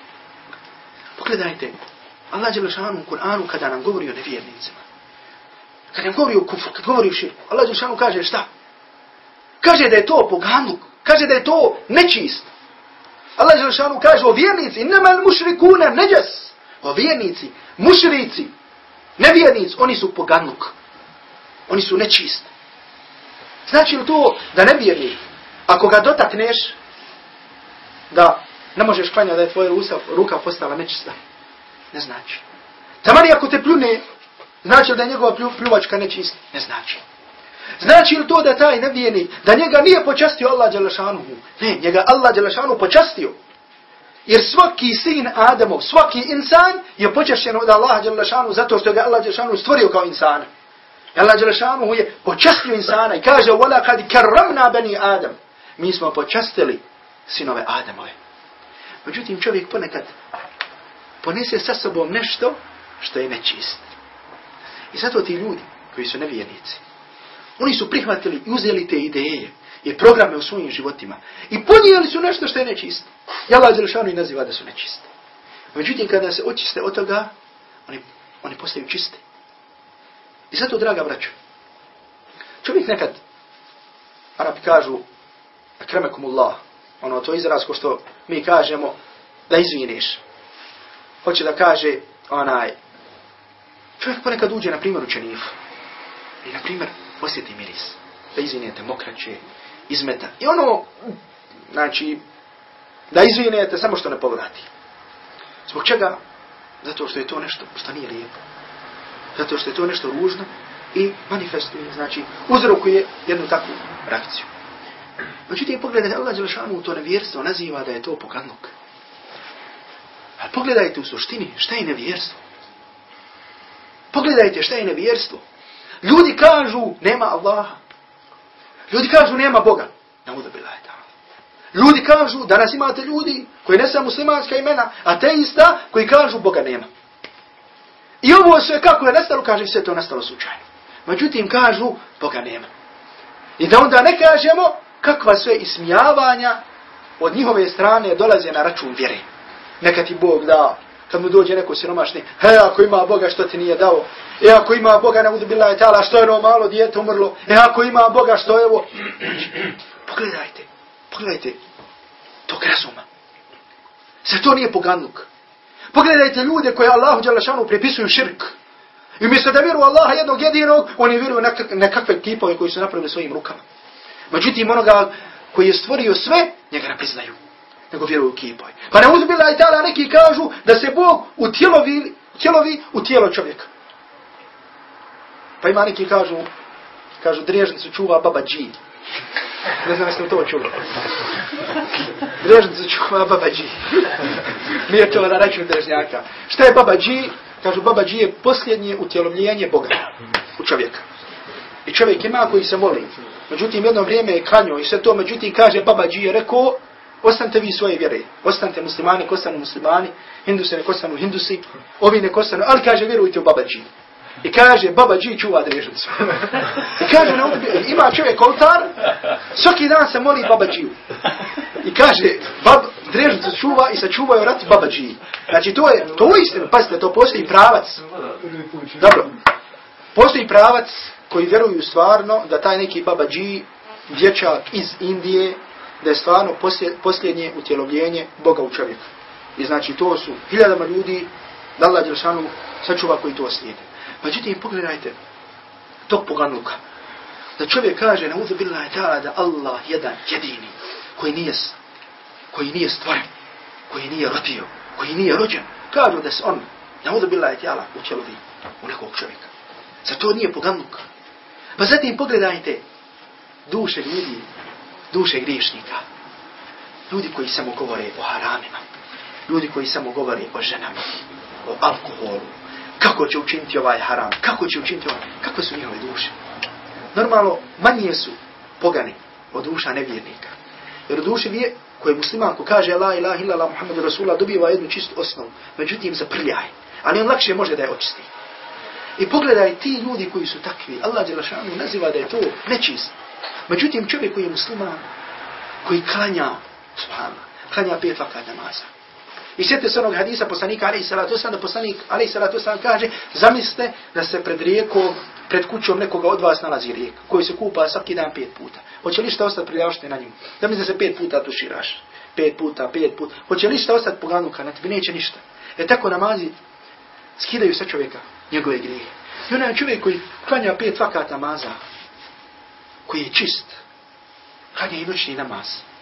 [SPEAKER 1] pogledajte, Allah dželešanu u Kur'anu kada nam govori o nevjernicima, kad nam govori o kufru, kad govori o širku, Allah dželešanu kaže šta? Kaže da je to poganluk, kaže da je to nečist. Allah dželešanu kaže o vjernici, innamal mušrikuna neđas, o vjernici, mušrici, nevjernici, oni su poganluk. Oni su nečist. Znači li to da nevjernik, ako ga dotakneš, da ne možeš klanjati da je tvoja ruka postala nečista? Ne znači. Tamani ako te pljune, znači li da je njegova pljuvačka nečista? Ne znači. Znači li to da taj nevjernik, da njega nije počastio Allah dželešanuhu? Ne, njega Allah dželešanuhu počastio. Jer svaki sin Adamov, svaki insan je počašćen od Allaha dželešanuhu zato što ga Allah dželešanuhu stvorio kao insana. Allah dželešanuhu je počastio insana i kaže وَلَقَدْ كَرَّمْنَا بَنِي Adam. Mi smo počastili sinove Adamove. Međutim, čovjek ponekad ponese sa sobom nešto što je nečist. I zato ti ljudi koji su nevjernici, oni su prihvatili i uzeli te ideje i programe u svojim životima i ponijeli su nešto što je nečist. I Allah dželešanuhu i naziva da su nečiste. Međutim, kada se očiste od toga, oni, oni postaju čisti. I zato, draga braćo, čovjek nekad, Arapi kažu, akremekumullah, ono to izraz ko što mi kažemo, da izviniš. Hoće da kaže, onaj, čovjek ponekad uđe, na primjer, u čenifu. I, na primjer, osjeti miris. Da izvinete mokraće, izmeta. I ono, znači, da izvinete samo što ne povrati. Zbog čega? Zato što je to nešto što nije lijepo. Zato što je to nešto ružno i manifestuje, znači uzrokuje jednu takvu reakciju. Međutim, pogledajte, Allah dželešanu to nevjerstvo naziva da je to poganluk. Ali pogledajte u suštini šta je nevjerstvo. Pogledajte šta je nevjerstvo. Ljudi kažu nema Allaha. Ljudi kažu nema Boga. Nauda billahi ta'ala. Ljudi kažu, danas imate ljudi koji ne sa muslimanska imena, ateista koji kažu Boga nema. I ovo sve kako je nastalo, kaže sve to nastalo slučajno. Međutim, kažu, Boga nema. I da onda ne kažemo kakva sve ismijavanja od njihove strane dolaze na račun vjere. Neka ti Bog da, kad mu dođe neko siromašni, he, ako ima Boga što ti nije dao, e, ako ima Boga, ne budu billahi ta'ala, što je ono malo dijete umrlo, e, ako ima Boga, što je ovo. Pogledajte, pogledajte tog razuma. Sve to nije poganluk. Pogledajte ljude koji Allahu dželešanu pripisuju širk. I umjesto da vjeruju Allaha jednog jedinog, oni vjeruju na nekakve kipove koji su napravili svojim rukama. Međutim, onoga koji je stvorio sve, njega ne priznaju. Nego vjeruju u kipove. Pa ne uzbila i tada neki kažu da se Bog utjelovi, utjelovi u tijelo čovjeka. Pa ima neki kažu, kažu drežnicu čuva baba dži. Ne znam jeste li to čuli. Drežnicu čuva baba dži. Nije to da reću drežnjaka. Šta je baba dži? Kažu baba dži je posljednje utjelovljenje Boga u čovjeka. I čovjek ima koji se voli. Međutim, jedno vrijeme je klanio i sve to, međutim, kaže baba dži je rekao, Ostanite vi svoje vjere. Ostanite muslimani, ko ostanu muslimani, hindusi nek ostanu hindusi, ovi nek ostanu, ali kaže vjerujte u Babađiju. I kaže, Babađi čuva drežnicu. I kaže, ima čovjek oltar, svaki dan se moli Babađiju. I kaže, bab, drežnicu čuva i sačuvaju rat Babađiji. Znači, to je, to je istina, pazite, to postoji pravac. Dobro, postoji pravac koji vjeruju stvarno da taj neki Babađi, dječak iz Indije, da je stvarno posljednje utjelovljenje Boga u čovjeku. I znači, to su hiljadama ljudi, da Allah Đelšanu sačuva koji to slijede. Međutim, pogledajte tog poganuka. Da čovjek kaže, nauzu billahi ta'ala, da Allah jedan, jedini, koji nije, koji nije stvoren, koji nije rodio, koji nije rođen, kažu da se on, nauzu billahi ta'ala, učelovi u nekog čovjeka. Zato nije poganuk. Pa zatim pogledajte duše ljudi, duše griješnika. Ljudi koji samo govore o haramima. Ljudi koji samo govore o ženama, o alkoholu. Kako će učiniti ovaj haram? Kako će učiniti ovaj? Kako su njihove duše? Normalno, manje su pogani od duša nevjernika. Jer u duši vije, koje musliman ko kaže la ilaha illallah Muhammedu Rasulullah, dobiva jednu čistu osnovu. Međutim, zaprljaj. Ali on lakše može da je očisti. I pogledaj ti ljudi koji su takvi. Allah Đelešanu naziva da je to nečist. Međutim, čovjek koji je musliman, koji klanja, subhanallah, klanja pet vakata namaza. I sjetite se onog hadisa poslanika alejhi salatu vesselam, da poslanik alejhi salatu vesselam kaže, zamislite da se pred rijekom, pred kućom nekoga od vas nalazi rijeka, koji se kupa svaki dan pet puta. Hoće li šta ostati prijavšte na njemu? Zamislite da se pet puta tuširaš. Pet puta, pet puta. Hoće li šta ostati poganuka na tebi? Neće ništa. E tako namazi skidaju sa čovjeka njegove grijehe. I onaj čovjek koji klanja pet vakata namaza, koji je čist, klanja i noćni namaz.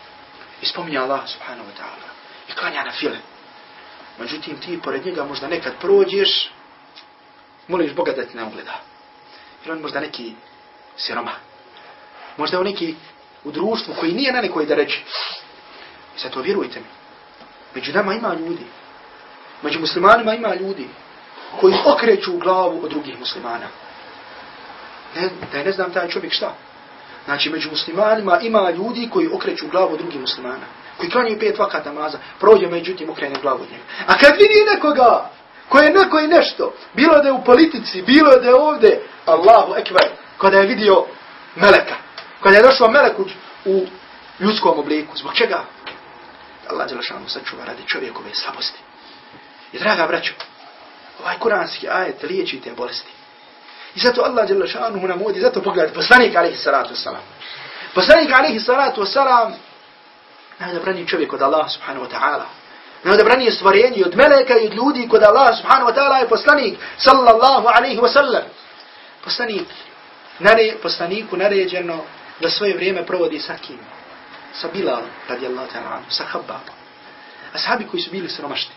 [SPEAKER 1] I spominja Allah subhanahu wa ta'ala. I klanja na file. Međutim, ti pored njega možda nekad prođeš, moliš Boga da ti ne ugleda. Jer on možda neki siroma. Možda on neki u društvu koji nije na nekoj da reći. I sad to vjerujte mi. Među nama ima ljudi. Među muslimanima ima ljudi koji okreću u glavu od drugih muslimana. Ne, da je ne znam taj čovjek šta. Znači, među muslimanima ima ljudi koji okreću glavu od drugih muslimana. Koji klanjaju pet vakata namaza, prođe međutim okrene glavu od njega. A kad vidi nekoga, ko je neko i nešto, bilo da je u politici, bilo da je ovdje, Allahu ekber, kada je vidio meleka, kada je došao melek u ljudskom obliku, zbog čega? Allah Đelešanu sačuva radi čovjekove slabosti. I draga braćo, ovaj kuranski ajet liječi te bolesti. I zato Allah Đelešanu nam ovdje, zato pogledajte, poslanik alejhi salatu vesselam. Poslanik alejhi salatu vesselam ne da brani čovjek od Allah subhanahu wa ta'ala. Ne da brani stvorenje od meleka i od ljudi kod Allah subhanahu wa ta'ala je poslanik sallallahu alaihi wa sallam. Poslanik, nare, poslaniku naređeno da svoje vrijeme provodi sa kim? Sa Bilalom, radijallahu ta'ala, sa Habbabom. Ashabi koji su bili siromašni.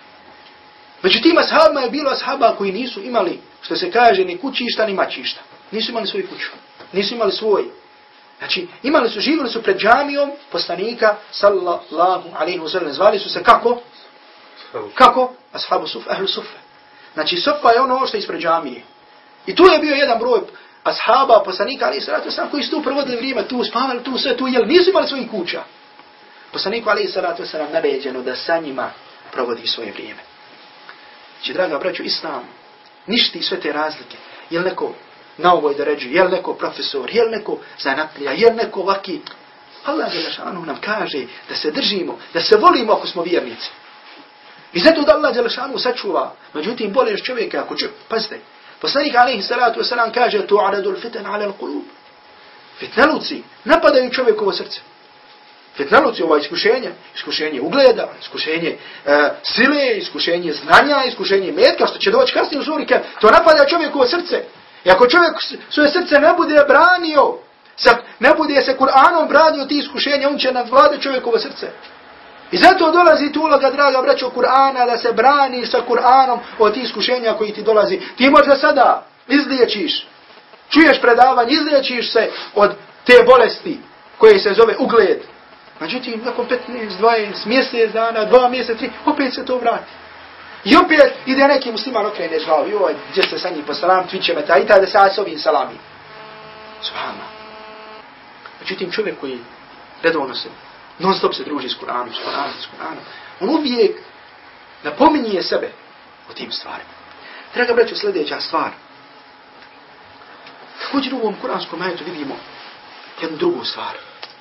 [SPEAKER 1] Međutim, ashabima je bilo ashaba koji nisu imali, što se kaže, ni kućišta, ni mačišta. Nisu imali svoju kuću. Nisu imali svoj. Znači, imali su, živjeli su pred džamijom poslanika, sallallahu alaihi wa sallam. Zvali su se kako? Kako? Ashabu sufa, ahlu sufa. Znači, sufa je ono što je ispred džamije. I tu je bio jedan broj ashaba, poslanika, alaihi salatu wasalam, koji su tu provodili vrijeme, tu spavali, tu sve, tu jeli. Nisu imali svojih kuća. Poslaniku, alaihi salatu wasalam, naređeno da sa njima provodi svoje vrijeme. Znači, draga braćo, Islam ništi sve te razlike. Jel neko na ovoj deređi, jel neko profesor, jel neko zanatlija, jel neko vaki. Allah Đelešanu nam kaže da se držimo, da se volimo ako smo vjernici. I zato da Allah Đelešanu sačuva. Međutim, boleš čovjeka ako čovjek, pazite, poslanik alejhi salatu wasalam kaže tu'aradul fitan ala al-qulub. Fitnaluci napadaju čovjekovo srce. Fitnaluci, ova iskušenja, iskušenje ugleda, iskušenje uh, sile, iskušenje znanja, iskušenje metka, što će doći kasnije u surike, to napada čovjekovo srce. I ako čovjek svoje srce ne bude branio, ne bude se Kur'anom branio ti iskušenja, on će nadvladati čovjekovo srce. I zato dolazi tu uloga, draga braćo, Kur'ana, da se brani sa Kur'anom od tih iskušenja koji ti dolazi. Ti možda sada izliječiš, čuješ predavanje, izliječiš se od te bolesti koje se zove ugled. Međutim, nakon petnaest, dvadeset, mjesec dana, dva mjeseca, tri, opet se to vrati. I opet ide neki musliman okrene glavu, joj, gdje ste sa njih po salam, tviće me ta i tada sad s ovim salami. Subhanallah. Međutim, čovjek koji redovno se Non stop se druži s Kur'anom, s Kur'anom, s Kur'anom. On uvijek napominje sebe o tim stvarima. Draga braćo, sljedeća stvar. Također u ovom kuranskom ajetu vidimo jednu drugu stvar.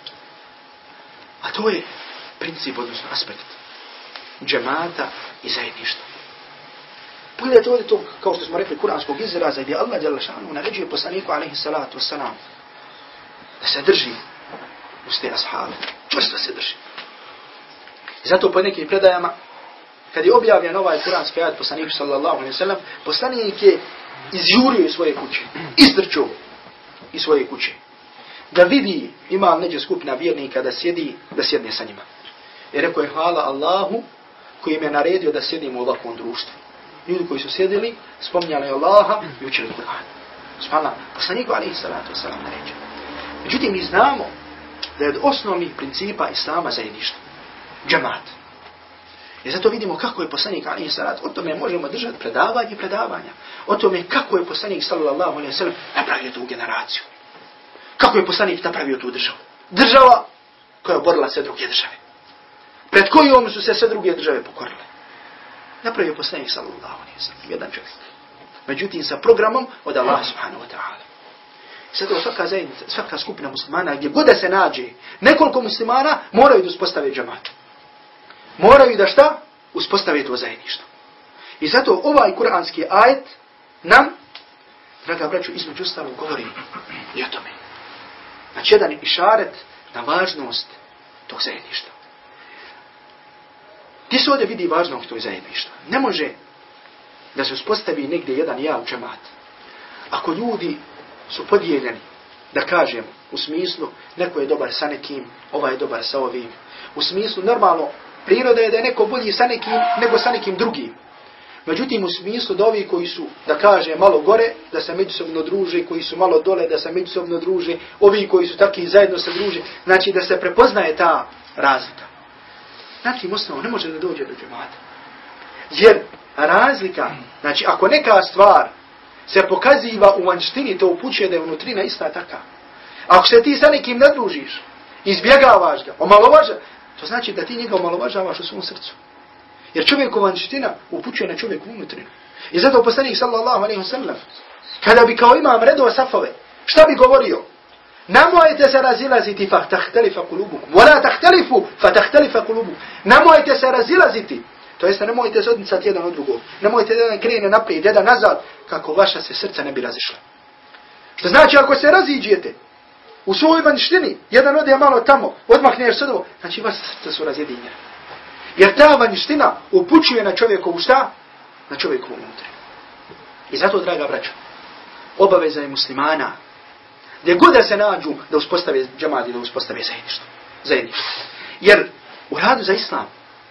[SPEAKER 1] A to je princip, odnosno aspekt džemata i zajedništva. Pogledajte ovdje to, kao što smo rekli, kuranskog izraza gdje Allah dželle šanuhu naređuje poslaniku alejhi salatu vesselam da se drži uz te ashabe. Čvrsto se drži. I zato po nekim predajama, kad je objavljen ovaj kuranski ajet poslaniku sallallahu alejhi ve sellem, poslanik je izjurio iz svoje kuće, istrčao iz svoje kuće, da vidi ima li neđe skupina vjernika da sjedi, da sjedne sa njima. I rekao je hvala Allahu koji im je naredio da sjedimo u ovakvom društvu. Ljudi koji su sjedili, spominjali Allaha i učili Kur'an. Subhanallah, poslaniku alejhi salatu vesselam naređio. Međutim, mi znamo da je od osnovnih principa islama zajedništvo. Džemat. I zato vidimo kako je poslanik alejhi salatu, o tome možemo držati predavanje i predavanja. O tome kako je poslanik sallallahu alejhi ve sellem napravio tu generaciju. Kako je poslanik napravio tu državu. Država koja je oborila sve druge države. Pred kojom su se sve druge države pokorile. Napravio poslanik sallallahu alejhi ve sellem, jedan čovjek. Međutim, sa programom od Allaha subhanahu wa ta'ala. Sada svaka zajednica, svaka skupina muslimana, gdje god da se nađe nekoliko muslimana, moraju da uspostave džemat. Moraju da šta? Uspostave to zajedništvo. I zato ovaj kuranski ajet nam, draga braćo, između ostalog govori i o tome. Znači, jedan išaret na važnost tog zajedništva. Ti se ovdje vidi važnost tog zajedništva. Ne može da se uspostavi negdje jedan jak džemat. Ako ljudi su podijeljeni, da kažem, u smislu neko je dobar sa nekim, ovaj je dobar sa ovim. U smislu, normalno, priroda je da je neko bolji sa nekim nego sa nekim drugim. Međutim, u smislu da ovi koji su, da kaže, malo gore, da se međusobno druže, koji su malo dole, da se međusobno druže, ovi koji su taki zajedno se druže, znači da se prepoznaje ta razlika. Znači, osnovu ne može da dođe do džemata. Jer razlika, znači ako neka stvar se pokaziva u vanjštini, to upućuje da je unutrina ista taka. Ako se ti sa nekim ne družiš, izbjegavaš ga, omalovaža, to znači da ti njega omalovažavaš u svom srcu. Jer čovjekova vanjština upućuje na čovjeku unutrinu. I zato poslanik sallallahu alejhi ve sellem, kada bi kao imam redova safove, šta bi govorio? Nemojte se razilaziti fa tahtalifa kulubukum. Wala tahtalifu fa tahtalifa kulubukum. Nemojte se razilaziti. To jest nemojte se odmicati jedan od drugog. Nemojte jedan krene naprijed, jedan nazad, kako vaša se srca ne bi razišla. Što znači ako se raziđete u svojoj vanjštini, jedan ode malo tamo, odmahneš srdovo, znači vaša srca su razjedinjena. Jer ta vanjština upućuje na čovjekovu šta? Na čovjekovu unutrinu. I zato, draga braćo, obaveza je muslimana, gdje god da se nađu da uspostave džemat i da uspostave zajedništvo. zajedništvo. Jer u radu za islam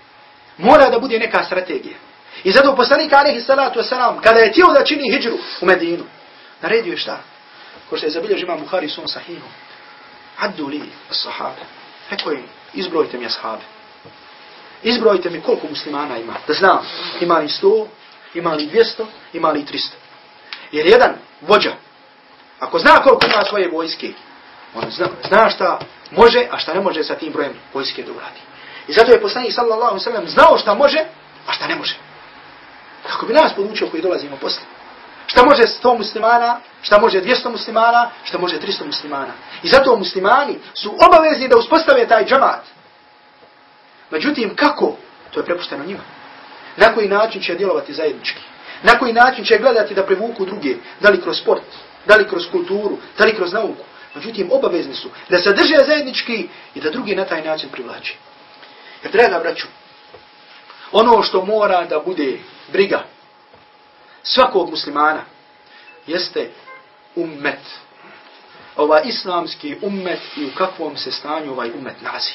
[SPEAKER 1] mora da bude neka strategija. I zato poslanik alejhi salatu vesselam, kada je htio da čini hidžru u Medinu, naredio je šta? Ko što je zabilježio imam Buhari u svom sahihu. Addu li as-sahabe. Rekao je, izbrojite mi ashabe. Izbrojite mi koliko muslimana ima. Da znam, ima li sto, ima li dvjesto, ima li tristo. Jer jedan vođa, ako zna koliko ima svoje vojske, on zna, zna šta može, a šta ne može sa tim brojem vojske da uradi. I zato je poslanik sallallahu alejhi ve sellem znao šta može, a šta ne može. Kako bi nas podučio koji dolazimo posle. Šta može sto muslimana, šta može dvjesto muslimana, šta može tristo muslimana. I zato muslimani su obavezni da uspostave taj džemat. Međutim, kako? To je prepušteno njima. Na koji način će djelovati zajednički? Na koji način će gledati da privuku druge? Da li kroz sport, da li kroz kulturu, da li kroz nauku? Međutim, obavezni su da se drže zajednički i da drugi na taj način privlači. Jer, draga braću, ono što mora da bude briga svakog muslimana jeste ummet. Ovaj islamski ummet i u kakvom se stanju ovaj ummet nalazi.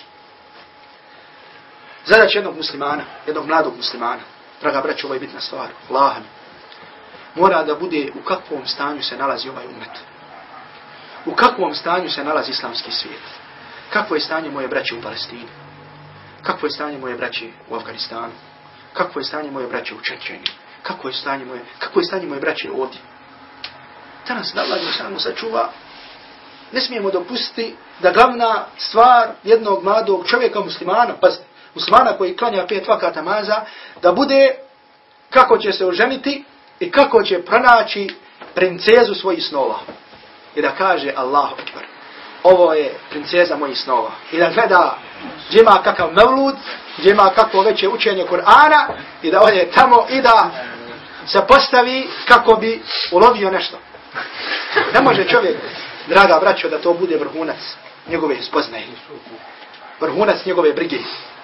[SPEAKER 1] Zadaća jednog muslimana, jednog mladog muslimana, draga braćo, ovo je bitna stvar, Allahan, mora da bude u kakvom stanju se nalazi ovaj ummet. U kakvom stanju se nalazi islamski svijet. Kakvo je stanje moje braće u Palestini. Kakvo je stanje moje braće u Afganistanu. Kakvo je stanje moje braće u Čečeni. Kako je stanje moje, kako je stanje moje braće ovdje. Danas da Allah Đelešanu sačuva, ne smijemo dopustiti da glavna stvar jednog mladog čovjeka muslimana, pa muslimana koji klanja pet vakata namaza, da bude kako će se oženiti i kako će pronaći princezu svojih snova. I da kaže Allahu ekber, ovo je princeza mojih snova. I da gleda gdje ima kakav mevlud, gdje ima kakvo veće učenje Kur'ana i da ode tamo i da se postavi kako bi ulovio nešto. Ne može čovjek, draga braćo, da to bude vrhunac njegove spoznaje. Vrhunac njegove brige.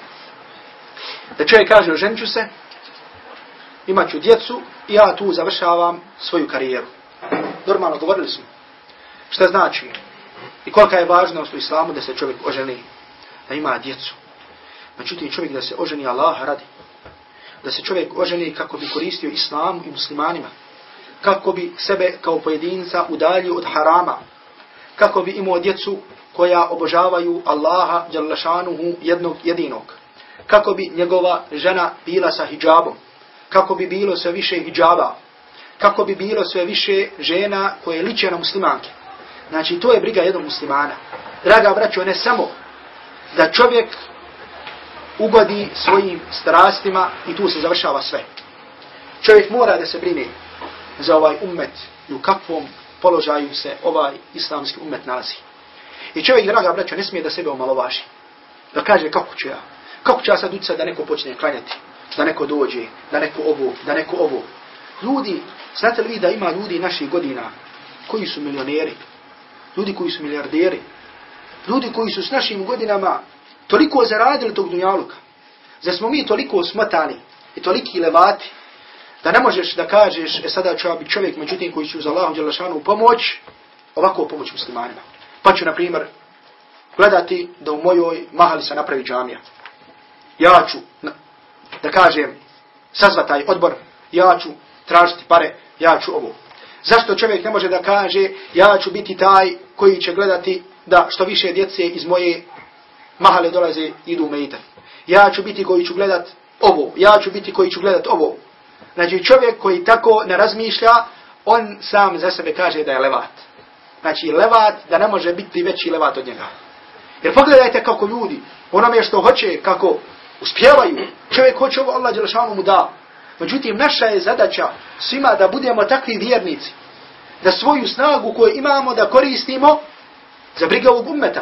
[SPEAKER 1] Da čovjek kaže, oženit ću se, imat ću djecu i ja tu završavam svoju karijeru. Normalno govorili smo šta znači i kolika je važnost u islamu da se čovjek oženi, da ima djecu. Međutim, čovjek da se oženi Allaha radi. Da se čovjek oženi kako bi koristio islamu i muslimanima. Kako bi sebe kao pojedinca udaljio od harama. Kako bi imao djecu koja obožavaju Allaha dželle šanuhu jednog jedinog. Kako bi njegova žena bila sa hidžabom. Kako bi bilo sve više hidžaba. Kako bi bilo sve više žena koje liče na muslimanke. Znači, to je briga jednog muslimana. Draga braćo, ne samo da čovjek ugodi svojim strastima i tu se završava sve. Čovjek mora da se brine za ovaj ummet i u kakvom položaju se ovaj islamski ummet nalazi. I čovjek, draga braćo, ne smije da sebe omalovaži. Da kaže kako ću ja. Kako ću ja sad ući da neko počne klanjati. Da neko dođe, da neko ovo, da neko ovo. Ljudi, znate li vi da ima ljudi naših godina koji su milioneri, ljudi koji su milijarderi, ljudi koji su s našim godinama toliko zaradili tog dunjaluka. Zar smo mi toliko smotani i toliki levati da ne možeš da kažeš, e sada ću ja biti čovjek, međutim koji ću za Allahom dželle šanuhu pomoć, ovako pomoć muslimanima. Pa ću, na primjer, gledati da u mojoj mahali se napravi džamija. Ja ću, da kažem, sazvat taj odbor, ja ću tražiti pare, ja ću ovo. Zašto čovjek ne može da kaže, ja ću biti taj koji će gledati da što više djece iz moje mahale dolaze i idu u mejtan. Ja ću biti koji ću gledat ovo, ja ću biti koji ću gledat ovo. Znači čovjek koji tako ne razmišlja, on sam za sebe kaže da je levat. Znači levat, da ne može biti veći levat od njega. Jer pogledajte kako ljudi, onome što hoće, kako uspjevaju, čovjek hoće ovo, Allah dželle šanuhu mu da. Međutim, naša je zadaća svima da budemo takvi vjernici, da svoju snagu koju imamo da koristimo za briga ovog ummeta.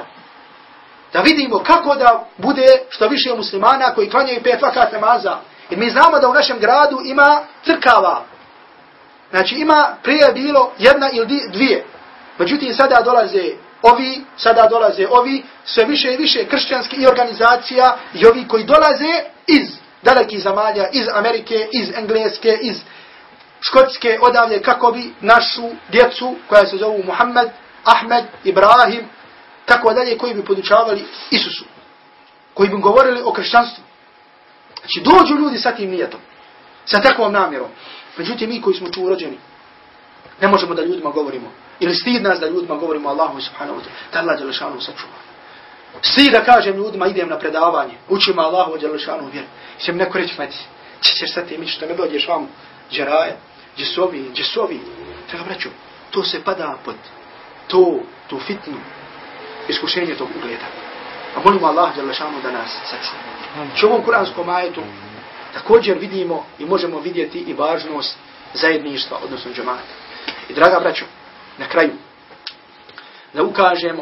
[SPEAKER 1] Da vidimo kako da bude što više muslimana koji klanjaju pet vakat namaza. Jer mi znamo da u našem gradu ima crkava. Znači ima prije bilo jedna ili dvije. Međutim, sada dolaze ovi, sada dolaze ovi, sve više i više kršćanskih organizacija i ovi koji dolaze iz dalekih zemalja, iz Amerike, iz Engleske, iz Škotske, odavlje kako bi našu djecu, koja se zovu Muhammed, Ahmed, Ibrahim, tako dalje, koji bi podučavali Isusu, koji bi govorili o kršćanstvu. Znači dođu ljudi sa tim nijetom, sa takvom namjerom. Međutim, mi koji smo tu urođeni, ne možemo da ljudima govorimo. Ili stid nas da ljudima govorimo Allahu subhanahu wa ta'ala, da Allah dželle šanuhu sačuva. Stid da kažem ljudima, idem na predavanje, učimo Allahu dželle šanuhu vjeru. I će mi neko reći, mati, če ćeš sad ti mi što ne dođeš vam, džeraje, džesovi, džesovi. Treba braću, to se pada pod to, tu fitnu, iskušenje tog ugleda. A molimo Allah dželle šanuhu da nas sačuva. U ovom kuranskom ajetu također vidimo i možemo vidjeti i važnost zajedništva, odnosno džemata. I draga braćo, na kraju, da ukažemo,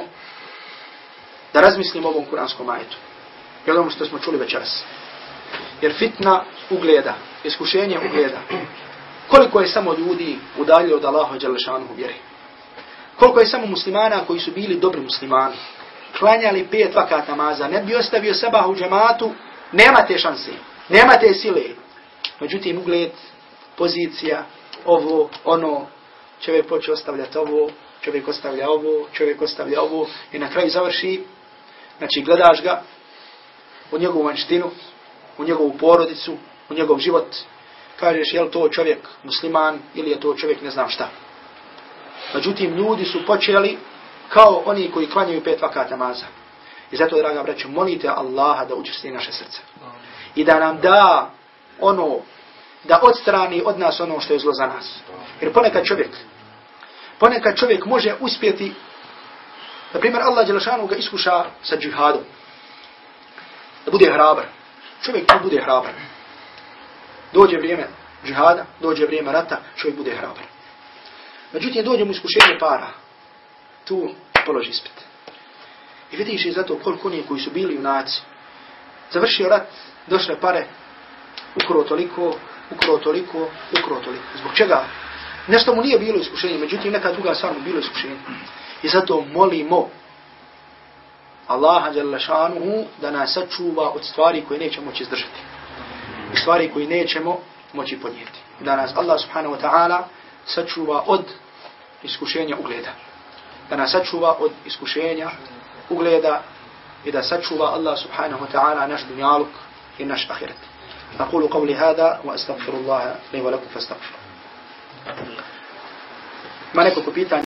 [SPEAKER 1] da razmislimo o ovom kuranskom ajetu. I ono što smo čuli večeras. Jer fitna ugleda, iskušenje ugleda, koliko je samo ljudi udaljilo od Allaha dželle šanuhu vjeri. Koliko je samo muslimana koji su bili dobri muslimani, klanjali pet vakat namaza, ne bi ostavio sabah u džematu, nema te šanse, nema te sile. Međutim, ugled, pozicija, ovo, ono, čovjek počne ostavljati ovo, čovjek ostavlja ovo, čovjek ostavlja ovo i na kraju završi, znači gledaš ga u njegovu vanštinu, u njegovu porodicu, u njegov život, kažeš je li to čovjek musliman ili je to čovjek ne znam šta. Međutim, ljudi su počeli kao oni koji klanjaju pet vakat namaza. I zato, draga braćo, molite Allaha da učvrsti naše srce. I da nam da ono, da odstrani od nas ono što je zlo za nas. Jer ponekad čovjek, ponekad čovjek može uspjeti Na primjer, Allah dželešanu ga iskuša sa džihadom. Da bude hrabar. Čovjek tu bude hrabar. Dođe vrijeme džihada, dođe vrijeme rata, čovjek bude hrabar. Međutim, dođe mu iskušenje para. Tu položi ispit. I vidiš i zato koliko oni koji su bili junaci. Završio rat, došle pare, ukro toliko, ukro toliko, ukro toliko. Zbog čega? Nešto mu nije bilo iskušenje, međutim neka druga stvar mu bilo iskušenje. I zato molimo Allaha dželle šanuhu da nas sačuva od stvari koje nećemo moći izdržati. I stvari koje nećemo moći podnijeti. Da nas Allah subhanahu wa ta'ala sačuva od iskušenja ugleda. Da nas sačuva od iskušenja ugleda i da sačuva Allah subhanahu wa ta'ala naš dunjaluk i naš ahiret. أقول قولي هذا وأستغفر الله لي ولكم فاستغفروا. ما neko pitanje